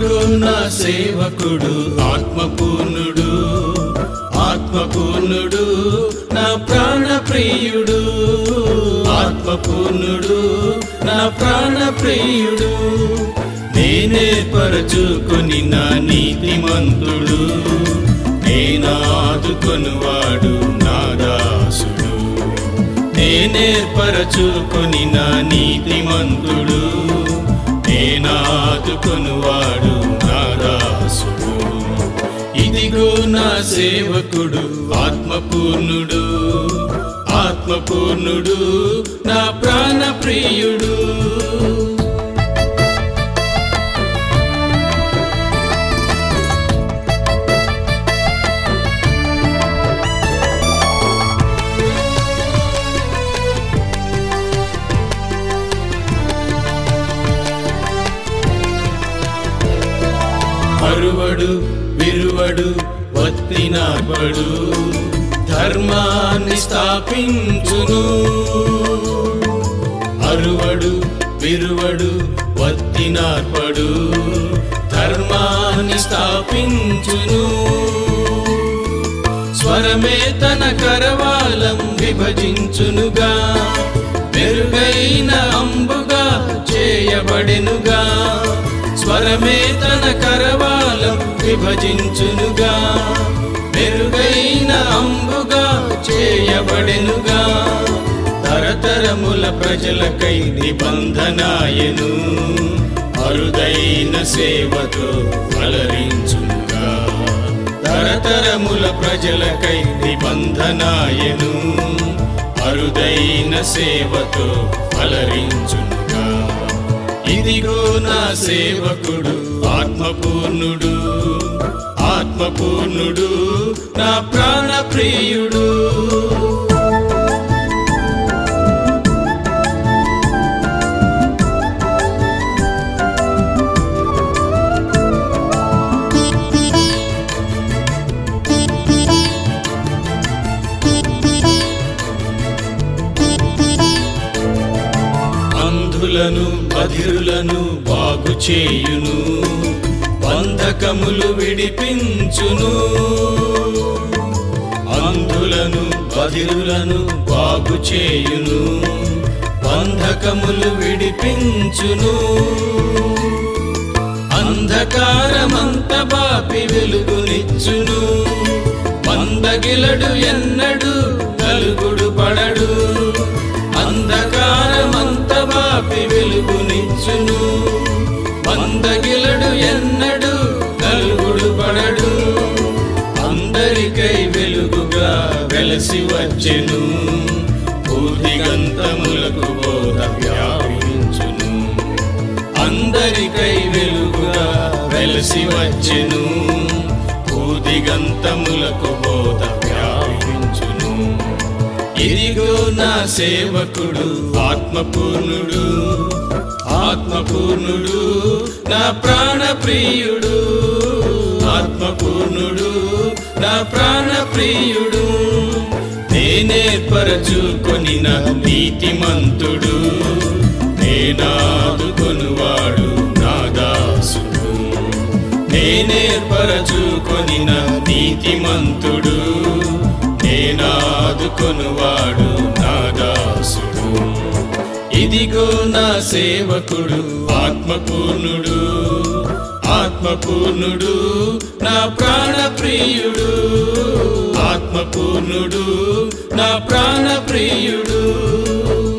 ఇదిగో నా సేవకుడు ఆత్మపూర్ణుడు, ఆత్మపూర్ణుడు నా ప్రాణ ప్రియుడు, ఆత్మపూర్ణుడు నా ప్రాణ ప్రియుడు. నేనే పరచుకొని నా నీతిమంతుడు, నేనాదుకొనువాడు నా దాసుడు. నేనే పరచుకొని నా నీతిమంతుడు, నేనాదుకొనువాడు నా దాసుడు. ఇదిగో నా సేవకుడు ఆత్మపూర్ణుడు, ఆత్మపూర్ణుడు నా ప్రాణ ప్రియుడు. అరువడు విరువడు వత్తినార్పడు, ధర్మాన్ని స్థాపించును. అరువడు విరువడు వత్తినార్పడు, ధర్మాన్ని స్థాపించును. స్వరమే తన కరవాలం విభజించునుగా, మెరుగైన అంబుగా చేయబడెనుగా. స్వరమే తన కరవాలం విభజించునుగా, మెరుగైన అంబుగా చేయబడెనుగా. తరతరముల ప్రజలకై నిబంధనాయను, అరుదైన సేవతో అలరించునుగా. తరతరముల ప్రజలకై నిబంధనాయను, అరుదైన సేవతో అలరించునుగా. ఇదిగో నా సేవకుడు ఆత్మపూర్ణుడు, ఆత్మపూర్ణుడు నా ప్రాణ ప్రియుడు. అంధులను బధిరులను బాగు చేయును, బంధకములు విడిపించును. అంధులను బధిరులను బాగు చేయును, బంధకములు విడిపించును. అంధకారమంత బాపి వెలుగునిచ్చును, మందగిలడు ఎన్నడు నలుగుడు పడడు. అంధకారమంత బాపి వెలుగునిచ్చును, మందగిలడు ఎన్నడు నలుగుడు పడడు. అందరికై వెలుగుగా వెలసి వచ్చెను, భూదిగంతములకు బోధ వ్యాపించును. అందరికై వెలుగుగా వెలసి వచ్చెను, భూదిగంతములకు బోధ వ్యాపించును. ఇదిగో నా సేవకుడు ఆత్మపూర్ణుడు, ఆత్మపూర్ణుడు నా ప్రాణ ప్రియుడు, ఆత్మపూర్ణుడు నా ప్రాణ ప్రియుడు. నేనేర్పరచుకొని నా నీతిమంతుడు, నేనాదుకొనువాడు నా దాసుడు. నేనేర్పరచుకొని నా నీతిమంతుడు, నేనాదుకొనువాడు నా దాసుడు. ఇదిగో నా సేవకుడు ఆత్మపూర్ణుడు, ఆత్మపూర్ణుడు నా ప్రాణ ప్రియుడు, ఆత్మపూర్ణుడు నా ప్రాణ ప్రియుడు.